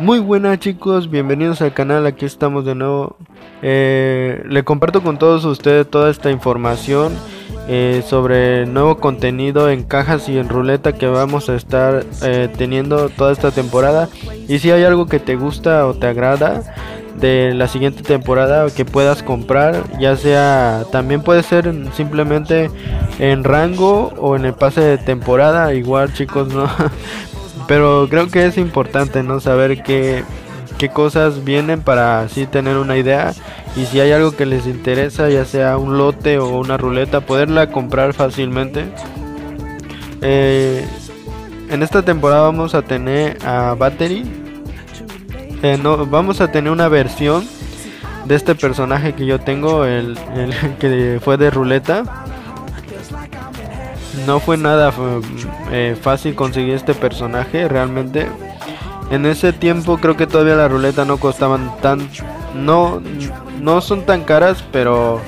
Muy buenas chicos, bienvenidos al canal, aquí estamos de nuevo. Le comparto con todos ustedes toda esta información sobre nuevo contenido en cajas y en ruleta que vamos a estar teniendo toda esta temporada. Y si hay algo que te gusta o te agrada de la siguiente temporada que puedas comprar, ya sea, también puede ser simplemente en rango o en el pase de temporada, igual chicos, ¿no? Pero creo que es importante, ¿no? Saber qué cosas vienen para así tener una idea. Y si hay algo que les interesa, ya sea un lote o una ruleta, poderla comprar fácilmente. En esta temporada vamos a tener a Battery. No, vamos a tener una versión de este personaje que yo tengo, el que fue de ruleta. No fue nada fácil conseguir este personaje realmente. En ese tiempo creo que todavía la ruleta no costaban no son tan caras, pero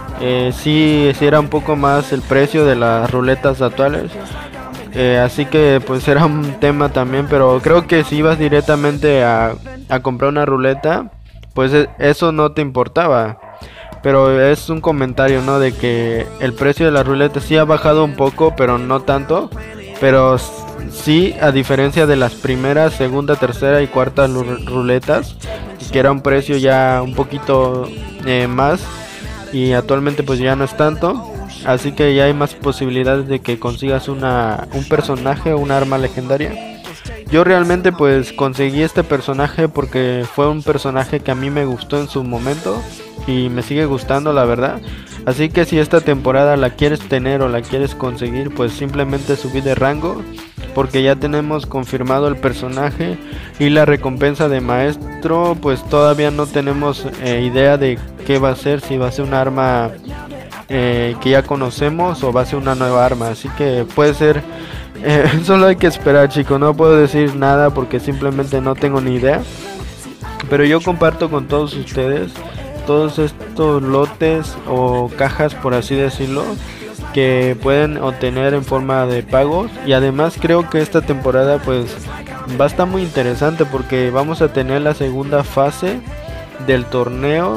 sí era un poco más el precio de las ruletas actuales. Así que pues era un tema también, pero creo que si ibas directamente a comprar una ruleta, pues eso no te importaba. Pero es un comentario, ¿no? De que el precio de la ruleta sí ha bajado un poco, pero no tanto. Pero sí, a diferencia de las primeras, segunda, tercera y cuarta ruletas, que era un precio ya un poquito más. Y actualmente pues ya no es tanto. Así que ya hay más posibilidades de que consigas un personaje o un arma legendaria. Yo realmente pues conseguí este personaje porque fue un personaje que a mí me gustó en su momento y me sigue gustando, la verdad. Así que si esta temporada la quieres tener o la quieres conseguir, pues simplemente subí de rango, porque ya tenemos confirmado el personaje. Y la recompensa de maestro, pues todavía no tenemos idea de qué va a ser, si va a ser un arma que ya conocemos o va a ser una nueva arma. Así que puede ser, solo hay que esperar, chicos. No puedo decir nada porque simplemente no tengo ni idea. Pero yo comparto con todos ustedes todos estos lotes o cajas, por así decirlo, que pueden obtener en forma de pagos. Y además creo que esta temporada pues va a estar muy interesante, porque vamos a tener la segunda fase del torneo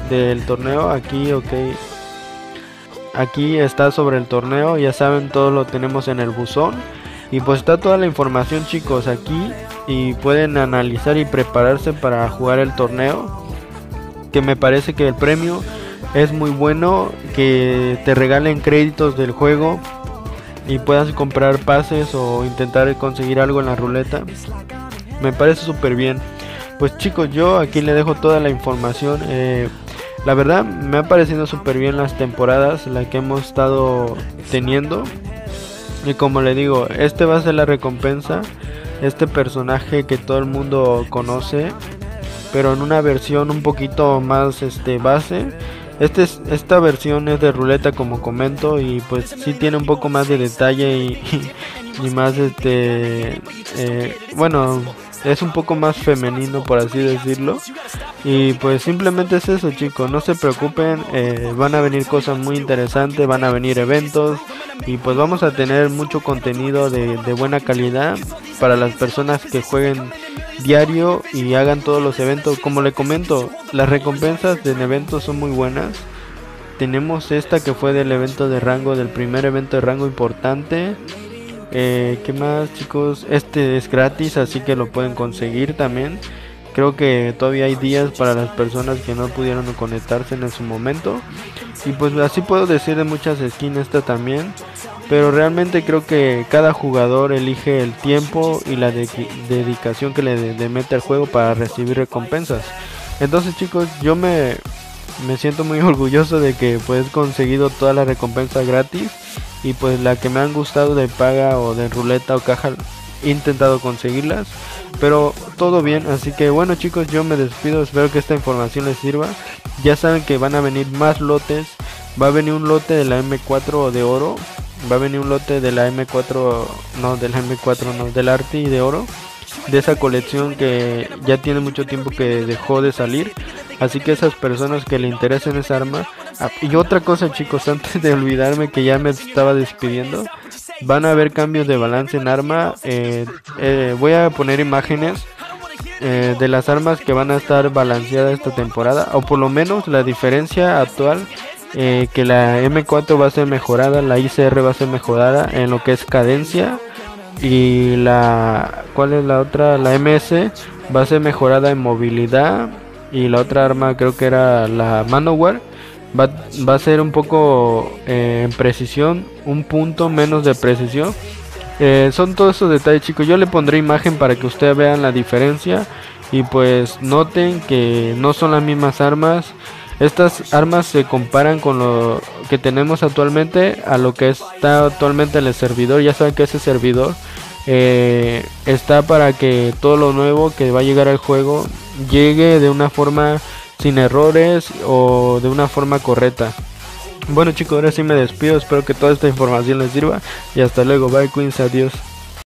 aquí, ok. Aquí está sobre el torneo, ya saben, todo lo tenemos en el buzón. Y pues está toda la información, chicos, aquí, y pueden analizar y prepararse para jugar el torneo, que me parece que el premio es muy bueno, que te regalen créditos del juego y puedas comprar pases o intentar conseguir algo en la ruleta. Me parece súper bien. Pues chicos, yo aquí le dejo toda la información. La verdad me ha parecido súper bien las temporadas, la que hemos estado teniendo. Y como le digo, este va a ser la recompensa, este personaje que todo el mundo conoce, pero en una versión un poquito más base. Esta versión es de ruleta, como comento, y pues sí tiene un poco más de detalle y más bueno, es un poco más femenino, por así decirlo. Y pues simplemente es eso, chicos, no se preocupen, van a venir cosas muy interesantes, van a venir eventos, y pues vamos a tener mucho contenido de buena calidad para las personas que jueguen diario y hagan todos los eventos. Como le comento, las recompensas en eventos son muy buenas. Tenemos esta que fue del evento de rango, del primer evento de rango importante. ¿Qué más, chicos? Este es gratis, así que lo pueden conseguir también. Creo que todavía hay días para las personas que no pudieron conectarse en su momento. Y pues así puedo decir de muchas skins, esta también. Pero realmente creo que cada jugador elige el tiempo y la dedicación que le mete al juego para recibir recompensas. Entonces, chicos, yo me siento muy orgulloso de que pues he conseguido todas las recompensas gratis. Y pues la que me han gustado de paga o de ruleta o caja, he intentado conseguirlas, pero todo bien. Así que bueno, chicos, yo me despido, espero que esta información les sirva. Ya saben que van a venir más lotes. Va a venir un lote de la M4 de oro, va a venir un lote de la M4, no, de la M4 no, del Arti de oro, de esa colección que ya tiene mucho tiempo que dejó de salir. Así que esas personas que le interesen esa arma. Y otra cosa, chicos, antes de olvidarme, que ya me estaba despidiendo, van a haber cambios de balance en arma. Voy a poner imágenes de las armas que van a estar balanceadas esta temporada, o por lo menos la diferencia actual, que la M4 va a ser mejorada, la ICR va a ser mejorada en lo que es cadencia, y ¿cuál es la otra? La MS va a ser mejorada en movilidad, y la otra arma creo que era la Manowar. Va a ser un poco en precisión, un punto menos de precisión. Son todos esos detalles, chicos. Yo le pondré imagen para que ustedes vean la diferencia y pues noten que no son las mismas armas. Estas armas se comparan con lo que tenemos actualmente a lo que está actualmente en el servidor. Ya saben que ese servidor está para que todo lo nuevo que va a llegar al juego llegue de una forma sin errores o de una forma correcta. Bueno, chicos, ahora sí me despido. Espero que toda esta información les sirva y hasta luego. Bye, Queens, adiós.